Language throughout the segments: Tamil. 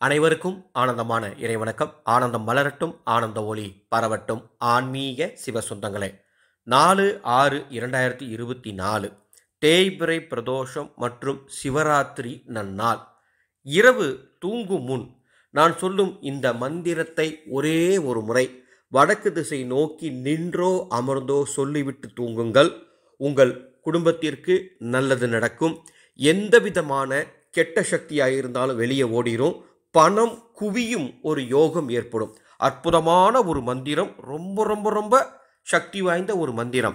அனைவருக்கும் ஆனந்தமான இறைவணக்கம். ஆனந்தம் மலரட்டும், ஆனந்த ஒளி பரவட்டும். ஆன்மீக சிவசொந்தங்களே, 4/6/2024 தேய்பிறை பிரதோஷம் மற்றும் சிவராத்திரி நன்னாள். இரவு தூங்கும் முன் நான் சொல்லும் இந்த மந்திரத்தை ஒரே ஒரு முறை வடக்கு திசை நோக்கி நின்றோ அமர்ந்தோ சொல்லிவிட்டு தூங்குங்கள். உங்கள் குடும்பத்திற்கு நல்லது நடக்கும். எந்த விதமான கெட்ட சக்தியாக இருந்தாலும் வெளியே ஓடிரும். பணம் குவியும் ஒரு யோகம் ஏற்படும். அற்புதமான ஒரு மந்திரம், ரொம்ப ரொம்ப ரொம்ப சக்தி வாய்ந்த ஒரு மந்திரம்.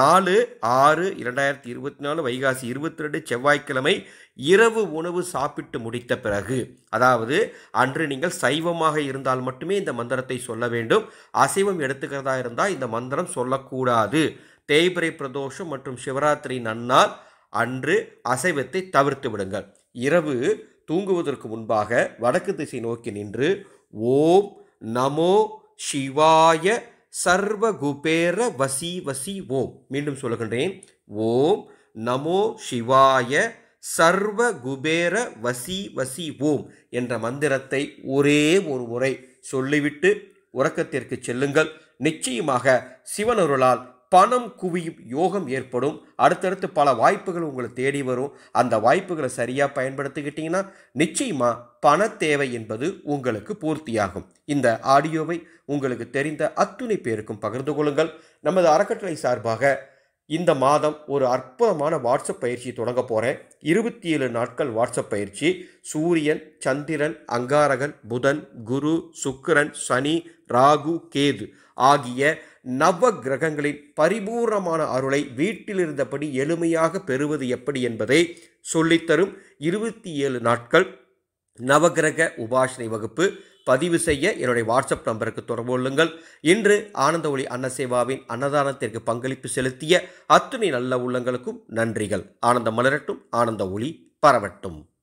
4/6/2024 வைகாசி 22 செவ்வாய்க்கிழமை இரவு உணவு சாப்பிட்டு முடித்த பிறகு, அதாவது அன்று நீங்கள் சைவமாக இருந்தால் மட்டுமே இந்த மந்திரத்தை சொல்ல வேண்டும். அசைவம் எடுத்துக்கிறதா இருந்தால் இந்த மந்திரம் சொல்லக்கூடாது. தேய்பிறை பிரதோஷம் மற்றும் சிவராத்திரி நன்னாள் அன்று அசைவத்தை தவிர்த்து விடுங்கள். இரவு தூங்குவதற்கு முன்பாக வடக்கு திசை நோக்கி நின்று ஓம் நமோ சிவாய சர்வ குபேர வசி வசி ஓம். மீண்டும் சொல்லுகின்றேன். ஓம் நமோ சிவாய சர்வ குபேர வசி வசி ஓம் என்ற மந்திரத்தை ஒரே ஒரு முறை சொல்லிவிட்டு உறக்கத்திற்கு செல்லுங்கள். நிச்சயமாக சிவனருளால் பணம் குவியும் யோகம் ஏற்படும். அடுத்தடுத்து பல வாய்ப்புகள் உங்களை தேடி வரும். அந்த வாய்ப்புகளை சரியாக பயன்படுத்திக்கிட்டீங்கன்னா நிச்சயமாக பண தேவை என்பது உங்களுக்கு பூர்த்தியாகும். இந்த ஆடியோவை உங்களுக்கு தெரிந்த அத்துணை பேருக்கும் பகிர்ந்து கொள்ளுங்கள். நமது அறக்கட்டளை சார்பாக இந்த மாதம் ஒரு அற்புதமான வாட்ஸ்அப் பயிற்சி தொடங்க போகிறேன். 27 நாட்கள் வாட்ஸ்அப் பயிற்சி. சூரியன், சந்திரன், அங்காரகன், புதன், குரு, சுக்கிரன், சனி, ராகு, கேது ஆகிய நவ கிரகங்களின் பரிபூர்ணமான அருளை வீட்டில் இருந்தபடி எளிமையாக பெறுவது எப்படி என்பதை சொல்லித்தரும் 27 நாட்கள் நவகிரக உபாசனை வகுப்பு. பதிவு செய்ய என்னுடைய வாட்ஸ்அப் நம்பருக்கு தொடர்பு கொள்ளுங்கள். இன்று ஆனந்த ஒளி அன்னசேவாவின் அன்னதானத்திற்கு பங்களிப்பு செலுத்திய அத்துணை நல்ல உள்ளங்களுக்கும் நன்றிகள். ஆனந்தம் மலரட்டும், ஆனந்த ஒளி பரவட்டும்.